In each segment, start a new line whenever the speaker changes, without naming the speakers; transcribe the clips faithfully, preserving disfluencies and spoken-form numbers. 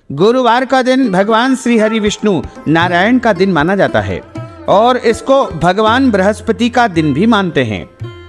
गुरुवार का दिन भगवान श्री हरि विष्णु नारायण का दिन माना जाता है और इसको भगवान बृहस्पति का दिन भी मानते हैं।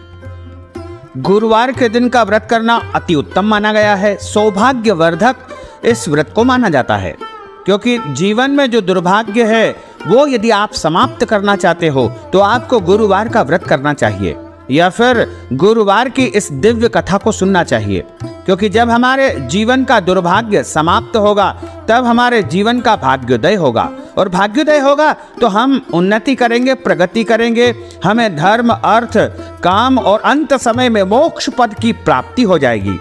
गुरुवार के दिन का व्रत करना अति उत्तम माना गया है। सौभाग्यवर्धक इस व्रत को माना जाता है, क्योंकि जीवन में जो दुर्भाग्य है वो यदि आप समाप्त करना चाहते हो तो आपको गुरुवार का व्रत करना चाहिए या फिर गुरुवार की इस दिव्य कथा को सुनना चाहिए, क्योंकि जब हमारे जीवन का दुर्भाग्य समाप्त होगा तब हमारे जीवन का भाग्योदय होगा, और भाग्योदय होगा तो हम उन्नति करेंगे, प्रगति करेंगे, हमें धर्म, अर्थ, काम और अंत समय में मोक्ष पद की प्राप्ति हो जाएगी।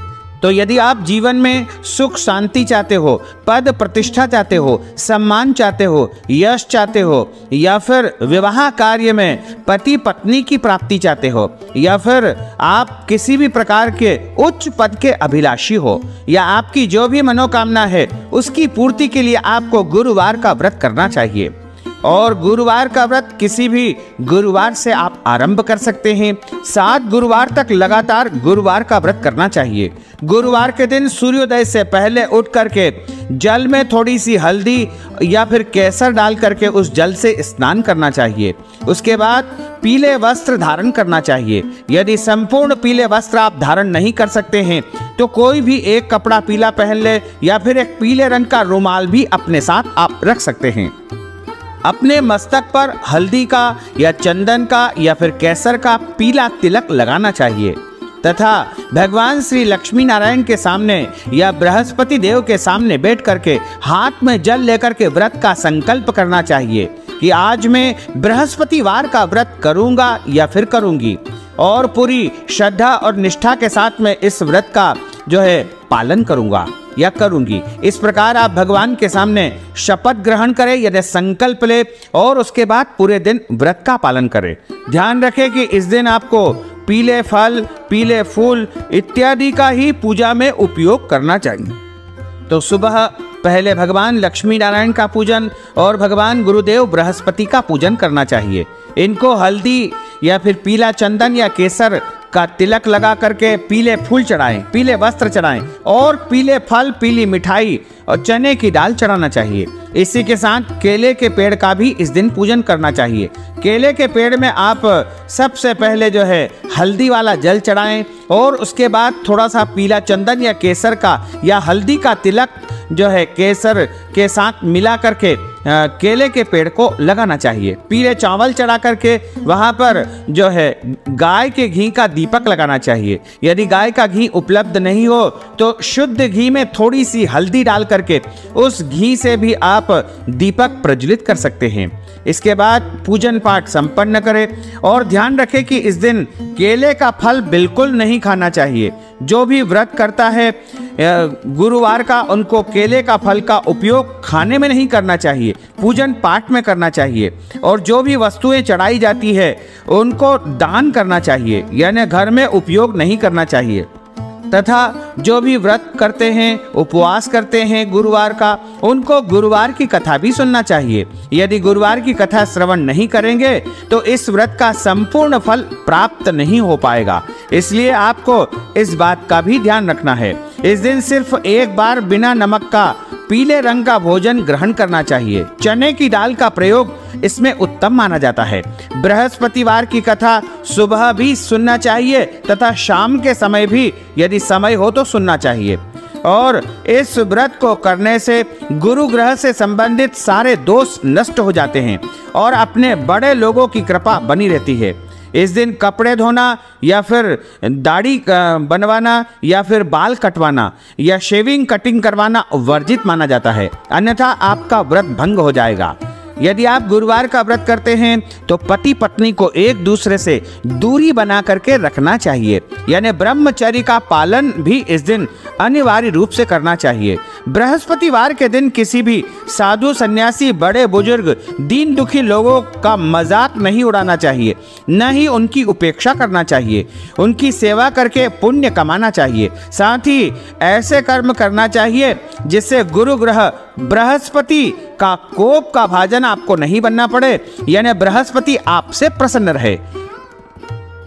तो यदि आप जीवन में सुख शांति चाहते हो, पद प्रतिष्ठा चाहते हो, सम्मान चाहते हो, यश चाहते हो, या फिर विवाह कार्य में पति पत्नी की प्राप्ति चाहते हो, या फिर आप किसी भी प्रकार के उच्च पद के अभिलाषी हो, या आपकी जो भी मनोकामना है उसकी पूर्ति के लिए आपको गुरुवार का व्रत करना चाहिए। और गुरुवार का व्रत किसी भी गुरुवार से आप आरंभ कर सकते हैं। सात गुरुवार तक लगातार गुरुवार का व्रत करना चाहिए। गुरुवार के दिन सूर्योदय से पहले उठ करके जल में थोड़ी सी हल्दी या फिर केसर डाल करके उस जल से स्नान करना चाहिए। उसके बाद पीले वस्त्र धारण करना चाहिए। यदि संपूर्ण पीले वस्त्र आप धारण नहीं कर सकते हैं तो कोई भी एक कपड़ा पीला पहन ले, या फिर एक पीले रंग का रुमाल भी अपने साथ आप रख सकते हैं। अपने मस्तक पर हल्दी का या चंदन का या फिर केसर का पीला तिलक लगाना चाहिए तथा भगवान श्री लक्ष्मी नारायण के सामने या बृहस्पति देव के सामने बैठ करके हाथ में जल लेकर के व्रत का संकल्प करना चाहिए कि आज मैं बृहस्पतिवार का व्रत करूंगा या फिर करूंगी, और पूरी श्रद्धा और निष्ठा के साथ में इस व्रत का जो है पालन करूंगा या करूंगी। इस प्रकार आप भगवान के सामने शपथ ग्रहण करें, यदि संकल्प ले, और उसके बाद पूरे दिन व्रत का पालन करें। ध्यान रखें कि इस दिन आपको पीले फल, पीले फूल इत्यादि का ही पूजा में उपयोग करना चाहिए। तो सुबह पहले भगवान लक्ष्मी नारायण का पूजन और भगवान गुरुदेव बृहस्पति का पूजन करना चाहिए। इनको हल्दी या फिर पीला चंदन या केसर का तिलक लगा करके पीले फूल चढ़ाएं, पीले वस्त्र चढ़ाएं और पीले फल, पीली मिठाई और चने की दाल चढ़ाना चाहिए। इसी के साथ केले के पेड़ का भी इस दिन पूजन करना चाहिए। केले के पेड़ में आप सबसे पहले जो है हल्दी वाला जल चढ़ाएं और उसके बाद थोड़ा सा पीला चंदन या केसर का या हल्दी का तिलक जो है केसर के साथ मिला करके केले के पेड़ को लगाना चाहिए। पीले चावल चढ़ा करके वहाँ पर जो है गाय के घी का दीपक लगाना चाहिए। यदि गाय का घी उपलब्ध नहीं हो तो शुद्ध घी में थोड़ी सी हल्दी डाल करके उस घी से भी आप दीपक प्रज्वलित कर सकते हैं। इसके बाद पूजन पाठ संपन्न करें और ध्यान रखें कि इस दिन केले का फल बिल्कुल नहीं खाना चाहिए। जो भी व्रत करता है गुरुवार का, उनको केले का फल का उपयोग खाने में नहीं करना चाहिए, पूजन पाठ में करना चाहिए। और जो भी वस्तुएं चढ़ाई जाती है उनको दान करना चाहिए, यानी घर में उपयोग नहीं करना चाहिए। तथा जो भी व्रत करते हैं, उपवास करते हैं गुरुवार का, उनको गुरुवार की कथा भी सुनना चाहिए। यदि गुरुवार की कथा श्रवण नहीं करेंगे तो इस व्रत का संपूर्ण फल प्राप्त नहीं हो पाएगा। इसलिए आपको इस बात का भी ध्यान रखना है। इस दिन सिर्फ एक बार बिना नमक का पीले रंग का भोजन ग्रहण करना चाहिए। चने की दाल का प्रयोग इसमें उत्तम माना जाता है। बृहस्पतिवार की कथा सुबह भी सुनना चाहिए तथा शाम के समय भी यदि समय हो तो सुनना चाहिए। और इस व्रत को करने से गुरु ग्रह से संबंधित सारे दोष नष्ट हो जाते हैं और अपने बड़े लोगों की कृपा बनी रहती है। इस दिन कपड़े धोना या फिर दाढ़ी बनवाना या फिर बाल कटवाना या शेविंग कटिंग करवाना वर्जित माना जाता है, अन्यथा आपका व्रत भंग हो जाएगा। यदि आप गुरुवार का व्रत करते हैं तो पति पत्नी को एक दूसरे से दूरी बना करके रखना चाहिए, यानी ब्रह्मचर्य का पालन भी इस दिन अनिवार्य रूप से करना चाहिए। बृहस्पतिवार के दिन किसी भी साधु सन्यासी, बड़े बुजुर्ग, दीन दुखी लोगों का मजाक नहीं उड़ाना चाहिए, न ही उनकी उपेक्षा करना चाहिए। उनकी सेवा करके पुण्य कमाना चाहिए। साथ ही ऐसे कर्म करना चाहिए जिससे गुरु ग्रह बृहस्पति का कोप का भाजन आपको नहीं बनना पड़े, यानी बृहस्पति आपसे प्रसन्न रहे।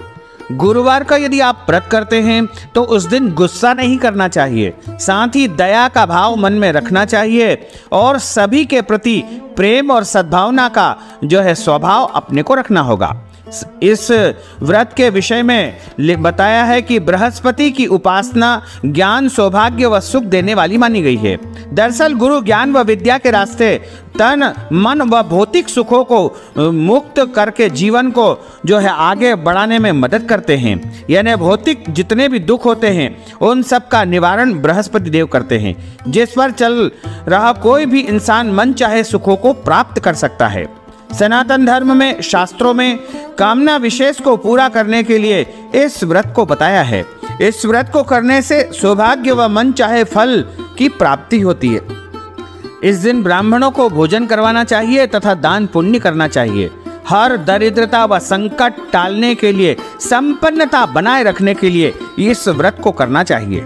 गुरुवार का यदि आप व्रत करते हैं तो उस दिन गुस्सा नहीं करना चाहिए, साथ ही दया का भाव मन में रखना चाहिए और सभी के प्रति प्रेम और सद्भावना का जो है स्वभाव अपने को रखना होगा। इस व्रत के विषय में बताया है कि बृहस्पति की उपासना ज्ञान, सौभाग्य व सुख देने वाली मानी गई है। दरअसल गुरु ज्ञान व विद्या के रास्ते तन, मन व भौतिक सुखों को मुक्त करके जीवन को जो है आगे बढ़ाने में मदद करते हैं। यानी भौतिक जितने भी दुख होते हैं उन सब का निवारण बृहस्पति देव करते हैं, जिस पर चल रहा कोई भी इंसान मन चाहे सुखों को प्राप्त कर सकता है। सनातन धर्म में शास्त्रों में कामना विशेष को पूरा करने के लिए इस व्रत को बताया है। इस व्रत को करने से सौभाग्य व मन चाहे फल की प्राप्ति होती है। इस दिन ब्राह्मणों को भोजन करवाना चाहिए तथा दान पुण्य करना चाहिए। हर दरिद्रता व संकट टालने के लिए, संपन्नता बनाए रखने के लिए इस व्रत को करना चाहिए।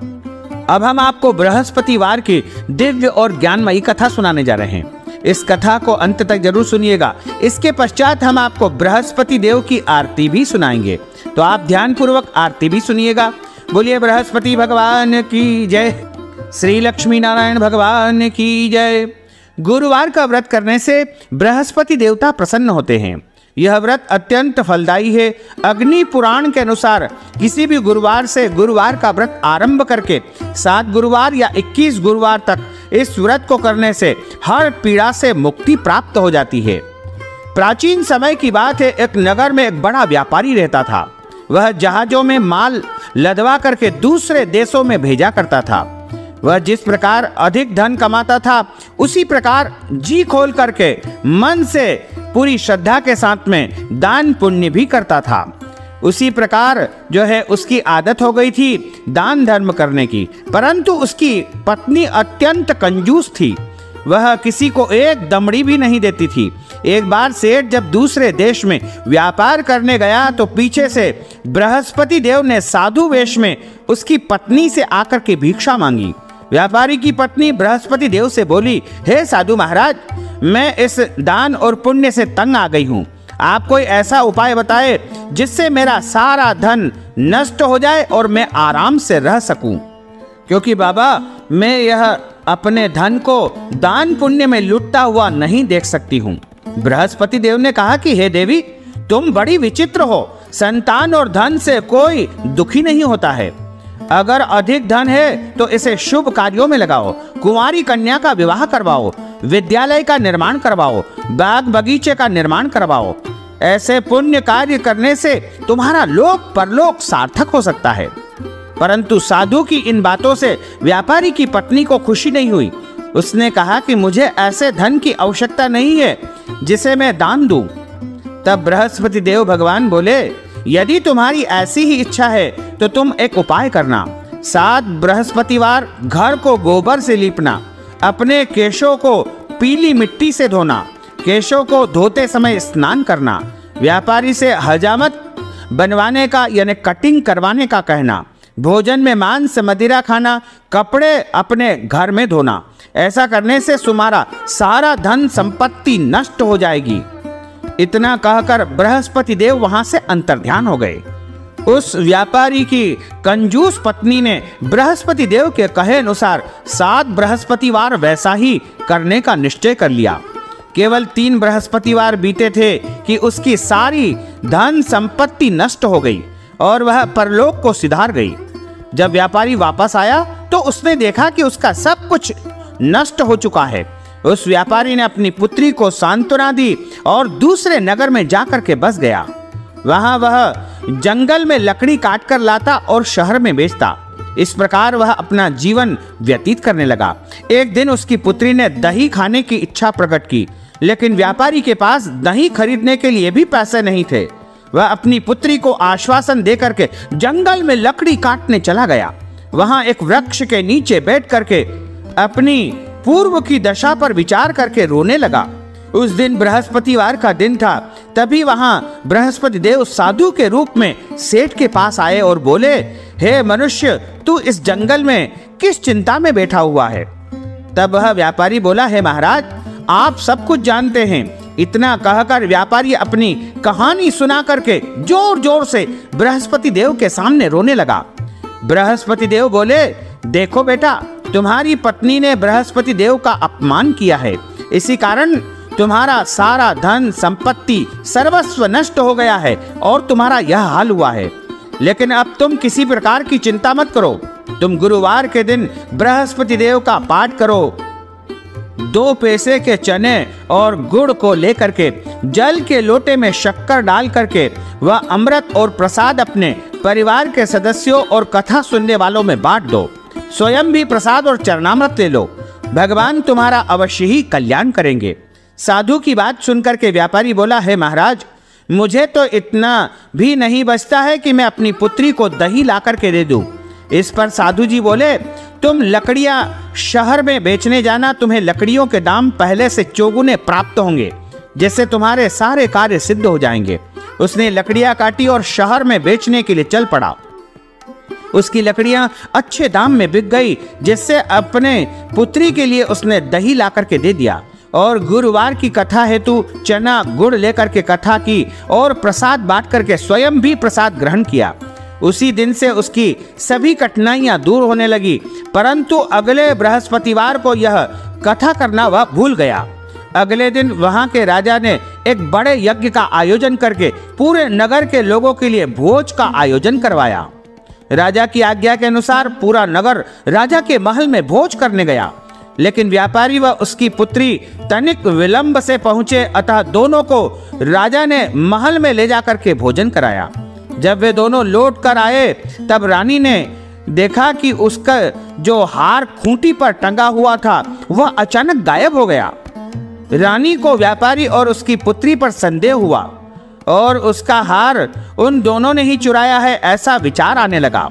अब हम आपको बृहस्पतिवार की दिव्य और ज्ञानमयी कथा सुनाने जा रहे हैं। इस कथा को अंत तक जरूर सुनिएगा। इसके पश्चात हम आपको बृहस्पति देव की आरती भी सुनाएंगे, तो आप ध्यान पूर्वक आरती भी सुनिएगा। बोलिए बृहस्पति भगवान की जय, श्री लक्ष्मी नारायण भगवान की जय। गुरुवार का व्रत करने से बृहस्पति देवता प्रसन्न होते हैं। यह व्रत अत्यंत फलदायी है। अग्नि पुराण के अनुसार किसी भी गुरुवार से गुरुवार का व्रत आरंभ करके सात गुरुवार या इक्कीस गुरुवार तक इस व्रत को करने से हर पीड़ा से मुक्ति प्राप्त हो जाती है। प्राचीन समय की बात है, एक नगर में एक बड़ा व्यापारी रहता था। वह जहाजों में माल लदवा करके दूसरे देशों में भेजा करता था। वह जिस प्रकार अधिक धन कमाता था उसी प्रकार जी खोल करके मन से पूरी श्रद्धा के साथ में दान पुण्य भी करता था। उसी प्रकार जो है उसकी आदत हो गई थी दान धर्म करने की। परंतु उसकी पत्नी अत्यंत कंजूस थी। वह किसी को एक दमड़ी भी नहीं देती थी। एक बार सेठ जब दूसरे देश में व्यापार करने गया तो पीछे से बृहस्पति देव ने साधु वेश में उसकी पत्नी से आकर के भिक्षा मांगी। व्यापारी की पत्नी बृहस्पति देव से बोली, हे साधु महाराज, मैं इस दान और पुण्य से तंग आ गई हूँ। आप कोई ऐसा उपाय बताए जिससे मेरा सारा धन नष्ट हो जाए और मैं आराम से रह सकूं, क्योंकि बाबा मैं यह अपने धन को दान पुण्य में लुटता हुआ नहीं देख सकती हूँ। बृहस्पति देव ने कहा कि हे देवी, तुम बड़ी विचित्र हो। संतान और धन से कोई दुखी नहीं होता है। अगर अधिक धन है तो इसे शुभ कार्यों में लगाओ। कुंवारी कन्या का विवाह करवाओ, विद्यालय का निर्माण करवाओ, बाग बगीचे का निर्माण करवाओ। ऐसे पुण्य कार्य करने से तुम्हारा लोक परलोक सार्थक हो सकता है। परंतु साधु की इन बातों से व्यापारी की पत्नी को खुशी नहीं हुई। उसने कहा कि मुझे ऐसे धन की आवश्यकता नहीं है जिसे मैं दान दूं। तब बृहस्पति देव भगवान बोले, यदि तुम्हारी ऐसी ही इच्छा है तो तुम एक उपाय करना। सात बृहस्पतिवार घर को गोबर से लीपना, अपने केशों को पीली मिट्टी से धोना, केशों को धोते समय स्नान करना, व्यापारी से हजामत बनवाने का यानी कटिंग करवाने का कहना, भोजन में मांस मदिरा खाना, कपड़े अपने घर में धोना। ऐसा करने से तुम्हारा सारा धन संपत्ति नष्ट हो जाएगी। इतना कहकर बृहस्पति देव वहां से अंतर्ध्यान हो गए। उस व्यापारी की कंजूस पत्नी ने बृहस्पति देव के कहे अनुसार सात बृहस्पतिवार वैसा ही करने का निश्चय कर लिया। केवल तीन बृहस्पतिवार बीते थे कि उसकी सारी धन संपत्ति नष्ट हो गई और वह परलोक को सिधार गई। जब व्यापारी वापस आया तो उसने देखा कि उसका सब कुछ नष्ट हो चुका है। उस व्यापारी ने अपनी पुत्री को सांत्वना दी और दूसरे नगर में जाकर के बस गया। वहां वह जंगल में लकड़ी काट कर लाता और शहर में बेचता। इस प्रकार वह अपना जीवन व्यतीत करने लगा। एक दिन उसकी पुत्री ने दही खाने की इच्छा प्रकट की, लेकिन व्यापारी के पास दही खरीदने के लिए भी पैसे नहीं थे। वह अपनी पुत्री को आश्वासन देकर के जंगल में लकड़ी काटने चला गया। वहां एक वृक्ष के नीचे बैठ करके अपनी पूर्व की दशा पर विचार करके रोने लगा। उस दिन बृहस्पतिवार का दिन था। तभी वहां बृहस्पति देव साधु के रूप में सेठ के पास आए और बोले, हे मनुष्य, तू इस जंगल में किस चिंता में बैठा हुआ है? तब वह व्यापारी बोला, हे महाराज, आप सब कुछ जानते हैं इतना कहकर व्यापारी अपनी कहानी सुना करके जोर जोर से बृहस्पति देव के सामने रोने लगा। बृहस्पति देव बोले, देखो बेटा, तुम्हारी पत्नी ने बृहस्पति देव का अपमान किया है, इसी कारण तुम्हारा सारा धन संपत्ति सर्वस्व नष्ट हो गया है और तुम्हारा यह हाल हुआ है। लेकिन अब तुम किसी प्रकार की चिंता मत करो, तुम गुरुवार के दिन बृहस्पति देव का पाठ करो। दो पैसे के चने और गुड़ को लेकर के जल के लोटे में शक्कर डाल करके वह अमृत और प्रसाद अपने परिवार के सदस्यों और कथा सुनने वालों में बांट दो। स्वयं भी प्रसाद और चरणामृत ले लो, भगवान तुम्हारा अवश्य ही कल्याण करेंगे। साधु की बात सुनकर के व्यापारी बोला, है महाराज, मुझे तो इतना भी नहीं बचता है कि मैं अपनी पुत्री को दही ला करके दे दूं। इस पर साधु जी बोले, तुम लकड़ियां शहर में बेचने जाना, तुम्हें लकड़ियों के दाम पहले से चौगुने प्राप्त होंगे, जिससे तुम्हारे सारे कार्य सिद्ध हो जाएंगे। उसने लकड़ियां काटी और शहर में बेचने के लिए चल पड़ा। उसकी लकड़ियां अच्छे दाम में बिक गई, जिससे अपने पुत्री के लिए उसने दही ला करके दे दिया और गुरुवार की कथा हेतु चना गुड़ लेकर के कथा की और प्रसाद बांट करके स्वयं भी प्रसाद ग्रहण किया। उसी दिन से उसकी सभी कठिनाइयां दूर होने लगी, परंतु अगले बृहस्पतिवार को यह कथा करना वह भूल गया। अगले दिन वहां के राजा ने एक बड़े यज्ञ का आयोजन करके पूरे नगर के लोगों के लिए भोज का आयोजन करवाया। राजा की आज्ञा के अनुसार पूरा नगर राजा के महल में भोज करने गया, लेकिन व्यापारी व उसकी पुत्री तनिक विलंब से पहुंचे, अतः दोनों को राजा ने महल में ले जाकर के भोजन कराया। जब वे दोनों लौट कर आए, तब रानी ने देखा कि उसका जो हार खूंटी पर टंगा हुआ था वह अचानक गायब हो गया। रानी को व्यापारी और उसकी पुत्री पर संदेह हुआ और उसका हार उन दोनों ने ही चुराया है, ऐसा विचार आने लगा।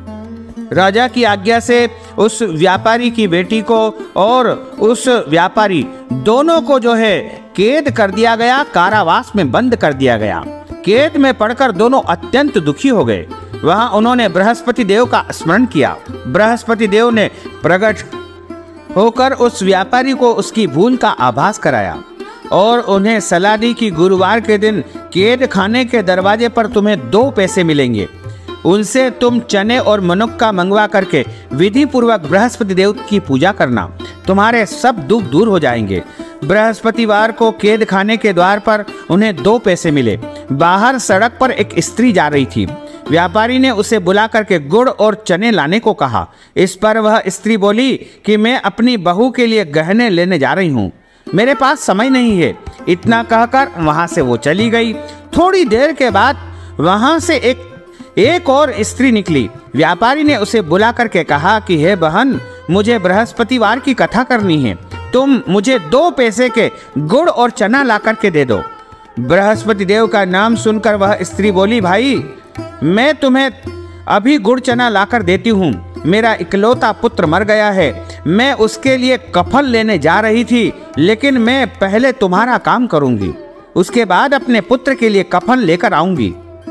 राजा की आज्ञा से उस व्यापारी की बेटी को और उस व्यापारी दोनों को जो है कैद कर दिया गया, कारावास में बंद कर दिया गया। कैद में पड़कर दोनों अत्यंत दुखी हो गए। वहां उन्होंने बृहस्पति देव का स्मरण किया। बृहस्पति देव ने प्रकट होकर उस व्यापारी को उसकी भूल का आभास कराया और उन्हें सलाह दी कि गुरुवार के दिन कैद खाने के दरवाजे पर तुम्हें दो पैसे मिलेंगे, उनसे तुम चने और मनुक्का मंगवा करके विधि पूर्वक बृहस्पति देव की पूजा करना, तुम्हारे सब दुख दूर हो जाएंगे। बृहस्पतिवार को कैद खाने के द्वार पर उन्हें दो पैसे मिले। बाहर सड़क पर एक स्त्री जा रही थी। व्यापारी ने उसे बुला करके गुड़ और चने लाने को कहा। इस पर वह स्त्री बोली कि मैं अपनी बहू के लिए गहने लेने जा रही हूँ, मेरे पास समय नहीं है। इतना कहकर वहां से वो चली गई। थोड़ी देर के बाद वहां से एक एक और स्त्री निकली। व्यापारी ने उसे बुला करके कहा कि हे बहन, मुझे बृहस्पतिवार की कथा करनी है, तुम मुझे दो पैसे के गुड़ और चना ला करके दे दो। बृहस्पति देव का नाम सुनकर वह स्त्री बोली, भाई मैं तुम्हें अभी गुड़ चना लाकर देती हूँ, मेरा इकलौता पुत्र मर गया है, मैं उसके लिए कफन लेने जा रही थी, लेकिन मैं पहले तुम्हारा काम करूंगी, उसके बाद अपने पुत्र के लिए कफन लेकर आऊंगी।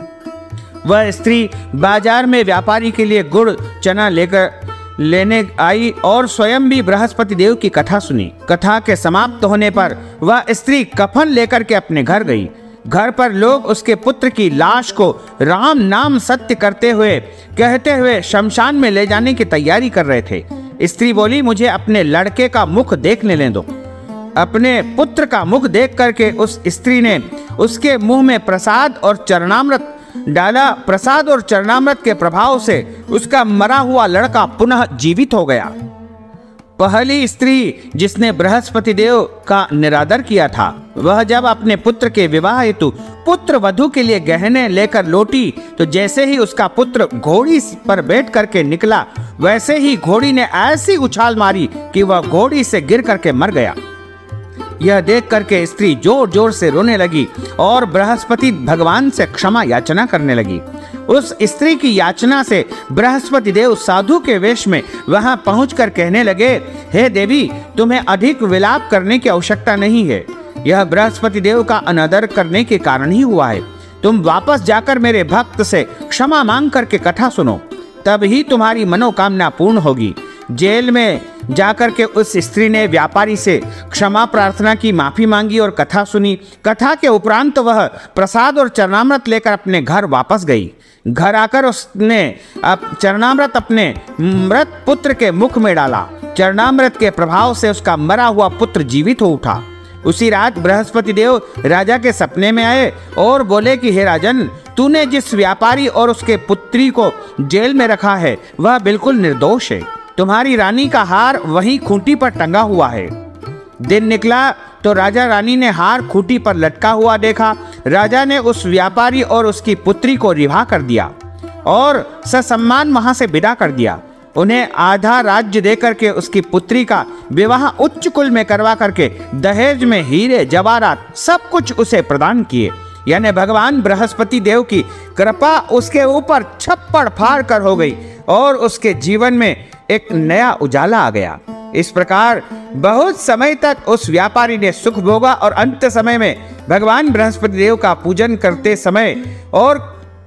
वह स्त्री बाजार में व्यापारी के लिए गुड़ चना लेकर लेने आई और स्वयं भी बृहस्पति देव की कथा सुनी। कथा के समाप्त होने पर वह स्त्री कफन लेकर के अपने घर गई। घर पर लोग उसके पुत्र की लाश को राम नाम सत्य करते हुए कहते हुए शमशान में ले जाने की तैयारी कर रहे थे। स्त्री बोली, मुझे अपने लड़के का मुख देख लेने दो। अपने पुत्र का मुख देख करके उस स्त्री ने उसके मुंह में प्रसाद और चरणामृत डाला। प्रसाद और चरणामृत के प्रभाव से उसका मरा हुआ लड़का पुनः जीवित हो गया। पहली स्त्री जिसने बृहस्पति देव का निरादर किया था, वह जब अपने पुत्र के विवाह हेतु पुत्र वधू के लिए गहने लेकर लौटी, तो जैसे ही उसका पुत्र घोड़ी पर बैठ करके निकला, वैसे ही घोड़ी ने ऐसी उछाल मारी कि वह घोड़ी से गिर करके मर गया। यह देख करके स्त्री जोर जोर से रोने लगी और बृहस्पति भगवान से क्षमा याचना करने लगी। उस स्त्री की याचना से बृहस्पति देव साधु के वेश में वहां पहुंचकर कहने लगे, हे देवी, तुम्हें अधिक विलाप करने की आवश्यकता नहीं है, यह बृहस्पति देव का अनादर करने के कारण ही हुआ है। तुम वापस जाकर मेरे भक्त से क्षमा मांग करके कथा सुनो, तब ही तुम्हारी मनोकामना पूर्ण होगी। जेल में जाकर के उस स्त्री ने व्यापारी से क्षमा प्रार्थना की, माफी मांगी और कथा सुनी। कथा के उपरांत वह प्रसाद और चरणामृत लेकर अपने घर वापस गई। घर आकर उसने अब चरणामृत अपने मृत पुत्र के मुख में डाला। चरणामृत के प्रभाव से उसका मरा हुआ पुत्र जीवित हो उठा। उसी रात बृहस्पति देव राजा के सपने में आए और बोले कि हे राजन, तूने जिस व्यापारी और उसके पुत्री को जेल में रखा है वह बिल्कुल निर्दोष है। तुम्हारी रानी का हार वहीं खूंटी पर टंगा हुआ है। दिन निकला तो राजा रानी ने हार खूंटी पर लटका हुआ देखा। राजा ने उस व्यापारी और उसकी पुत्री को रिहा कर दिया और ससम्मान वहां से विदा कर दिया। उन्हें आधा राज्य देकर के उसकी पुत्री का विवाह उच्च कुल में करवा करके दहेज में हीरे जवाहरात सब कुछ उसे प्रदान किए। यानी भगवान बृहस्पति देव की कृपा उसके ऊपर छप्पड़ फाड़ कर हो गई और उसके जीवन में एक नया उजाला आ गया। इस प्रकार बहुत समय तक उस व्यापारी ने सुख भोगा और अंत समय में भगवान बृहस्पति देव का पूजन करते समय और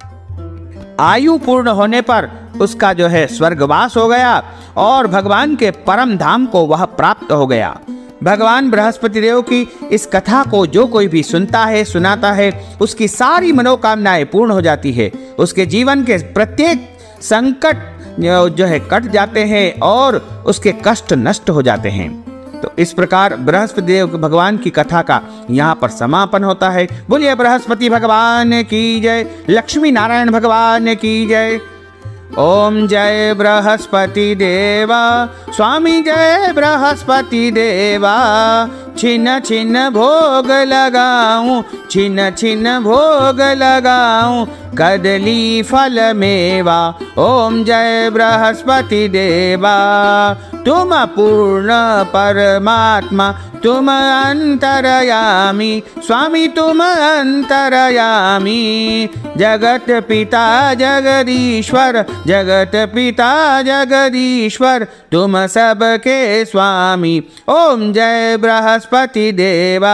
आयु पूर्ण होने पर उसका जो है स्वर्गवास हो गया और भगवान के परम धाम को वह प्राप्त हो गया। भगवान बृहस्पति देव की इस कथा को जो कोई भी सुनता है, सुनाता है, उसकी सारी मनोकामनाएं पूर्ण हो जाती है। उसके जीवन के प्रत्येक संकट जो है कट जाते हैं और उसके कष्ट नष्ट हो जाते हैं। तो इस प्रकार बृहस्पति देव भगवान की कथा का यहाँ पर समापन होता है। बोलिए बृहस्पति भगवान की जय, लक्ष्मी नारायण भगवान की जय। ओम जय बृहस्पति देवा, स्वामी जय बृहस्पति देवा। छिन छिन भोग लगाऊं, छिन छिन भोग लगाऊं, कदली फल मेवा। ओम जय बृहस्पति देवा। तुम पूर्ण परमात्मा, तुम अंतरयामी, स्वामी तुम अंतरयामी। जगत पिता जगदीश्वर, जगत पिता जगदीश्वर, तुम सबके स्वामी। ओम जय बृहस्पति देवा।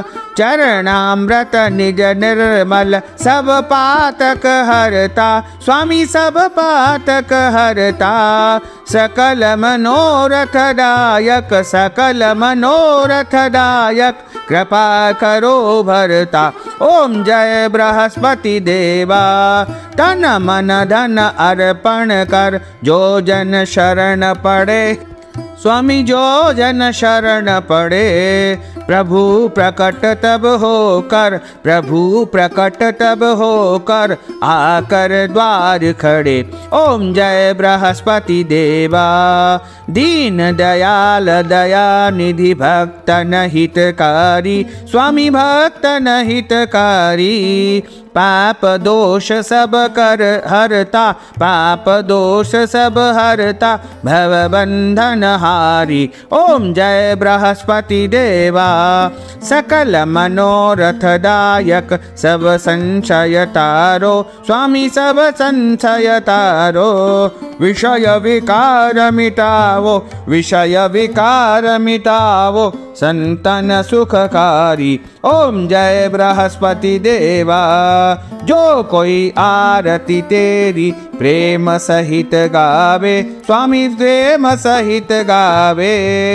चरणामृत निज निर्मल, सब पातक हरता, स्वामी सब पातक हरता। सकल मनोरथ दायक, सकल मनोरथ दायक, कृपा करो भरता। ओम जय बृहस्पति देवा। तन मन धन अर्पण कर, जो जन शरण पड़े, स्वामी जो जन शरण पड़े। प्रभु प्रकट तब होकर, प्रभु प्रकट तब होकर, आकर द्वार खड़े। ओम जय बृहस्पति देवा। दीन दयाल दया निधि भक्तन हितकारी, स्वामी भक्तन हितकारी। पाप दोष सब कर हरता, पाप दोष सब हरता, भव बंधन हारी। ओम जय बृहस्पति देवा। सकल मनोरथ दायक, सब संशय तारो, स्वामी सब संशय तारो। विषय विकार मिटावो, विषय विकार मिटावो, संतन सुखकारी। ओम जय बृहस्पति देवा। जो कोई आरती तेरी प्रेम सहित गावे, स्वामी प्रेम सहित गावे।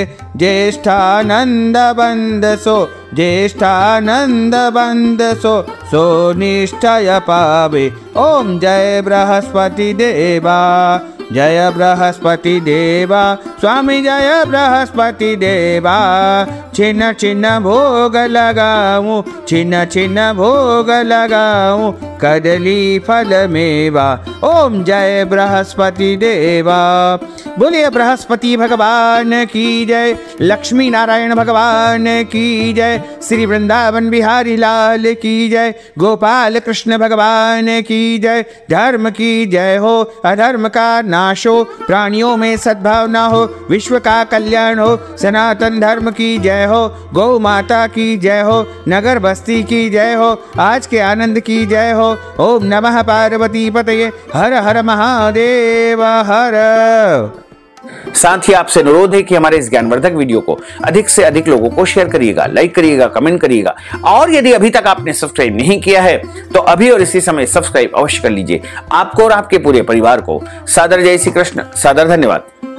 ज्येष्ठानंद बंद सो, ज्येष्ठानंद बंद सो, सो निश्चय पावे। ओम जय बृहस्पति देवा। जय बृहस्पति देवा, स्वामी जय बृहस्पति देवा। छिन छिन भोग लगाऊं, छिन छिन भोग लगाऊं, कदली फल मेवा। ओम जय बृहस्पति देवा। बोलिए बृहस्पति भगवान की जय, लक्ष्मी नारायण भगवान की जय, श्री वृंदावन बिहारी लाल की जय, गोपाल कृष्ण भगवान की जय। धर्म की जय हो, अधर्म का नाश हो, प्राणियों में सद्भावना हो, विश्व का कल्याण हो। सनातन धर्म की जय हो, गौ माता की जय हो, नगर बस्ती की जय हो, आज के आनंद की जय हो। ओम नमः पार्वती पतये, हर हर महादेव हर।
साथ ही आपसे अनुरोध है कि हमारे इस ज्ञानवर्धक वीडियो को अधिक से अधिक लोगों को शेयर करिएगा, लाइक करिएगा, कमेंट करिएगा। और यदि अभी तक आपने सब्सक्राइब नहीं किया है तो अभी और इसी समय सब्सक्राइब अवश्य कर लीजिए। आपको और आपके पूरे परिवार को सादर जय श्री कृष्ण, सादर धन्यवाद।